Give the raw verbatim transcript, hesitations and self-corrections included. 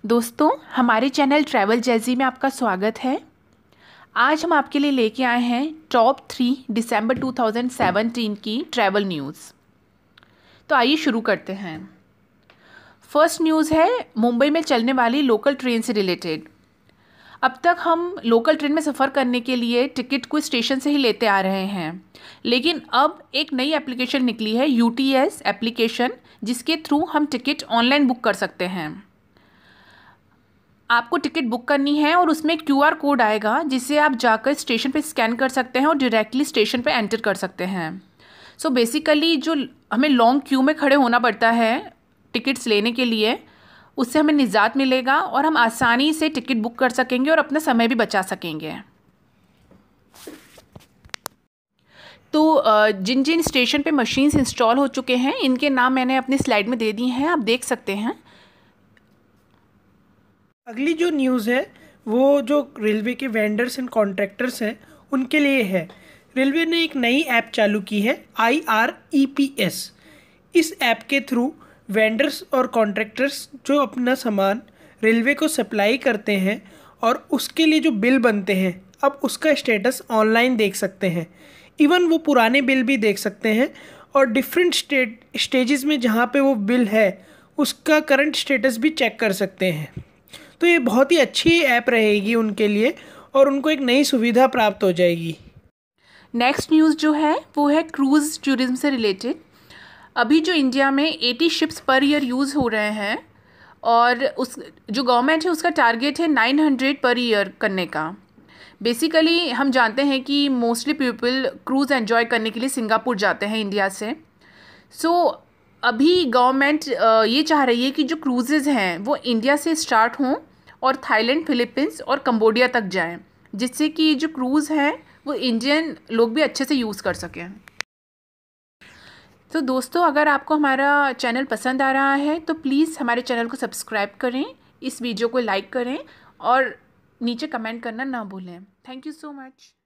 दोस्तों, हमारे channel travel jazzy में आपका स्वागत है। आज हम आपके लिए लेके आए हैं top three December two thousand seventeen की ट्रैवल न्यूज़। तो आइए शुरू करते हैं। फर्स्ट न्यूज़ है मुंबई में चलने वाली लोकल ट्रेन से रिलेटेड। अब तक हम लोकल ट्रेन में सफ़र करने के लिए टिकट को स्टेशन से ही लेते आ रहे हैं, लेकिन अब एक नई एप्लीकेशन निकली है, यू टी एस एप्लीकेशन, जिसके थ्रू हम टिकट ऑनलाइन बुक कर सकते हैं। आपको टिकट बुक करनी है और उसमें क्यू आर कोड आएगा, जिसे आप जाकर स्टेशन पे स्कैन कर सकते हैं और डायरेक्टली स्टेशन पे एंटर कर सकते हैं। सो so बेसिकली जो हमें लॉन्ग क्यू में खड़े होना पड़ता है टिकट्स लेने के लिए, उससे हमें निजात मिलेगा और हम आसानी से टिकट बुक कर सकेंगे और अपना समय भी बचा सकेंगे। तो जिन जिन स्टेशन पे मशीन्स इंस्टॉल हो चुके हैं, इनके नाम मैंने अपनी स्लाइड में दे दिए हैं, आप देख सकते हैं। अगली जो न्यूज़ है वो जो रेलवे के वेंडर्स एंड कॉन्ट्रैक्टर्स हैं उनके लिए है। रेलवे ने एक नई ऐप चालू की है, I R E P S. इस ऐप के थ्रू वेंडर्स और कॉन्ट्रैक्टर्स जो अपना सामान रेलवे को सप्लाई करते हैं और उसके लिए जो बिल बनते हैं, अब उसका स्टेटस ऑनलाइन देख सकते हैं। इवन वो पुराने बिल भी देख सकते हैं और डिफरेंट स्टेट स्टेजेस में जहाँ पे वो बिल है उसका करंट स्टेटस भी चेक कर सकते हैं। तो ये बहुत ही अच्छी ऐप रहेगी उनके लिए और उनको एक नई सुविधा प्राप्त हो जाएगी। नेक्स्ट न्यूज़ जो है वो है क्रूज़ टूरिज्म से रिलेटेड। अभी जो इंडिया में अस्सी शिप्स पर ईयर यूज़ हो रहे हैं और उस जो गवर्नमेंट है उसका टारगेट है नौ सौ पर ईयर करने का। बेसिकली हम जानते हैं कि मोस्टली पीपल क्रूज़ एंजॉय करने के लिए सिंगापुर जाते हैं इंडिया से। सो so, अभी गवर्नमेंट ये चाह रही है कि जो क्रूजेज़ हैं वो इंडिया से स्टार्ट हों और थाईलैंड, फिलीपींस और कंबोडिया तक जाएं, जिससे कि जो क्रूज़ हैं वो इंडियन लोग भी अच्छे से यूज़ कर सकें। तो दोस्तों, अगर आपको हमारा चैनल पसंद आ रहा है तो प्लीज़ हमारे चैनल को सब्सक्राइब करें, इस वीडियो को लाइक करें और नीचे कमेंट करना ना भूलें। Thank you so much.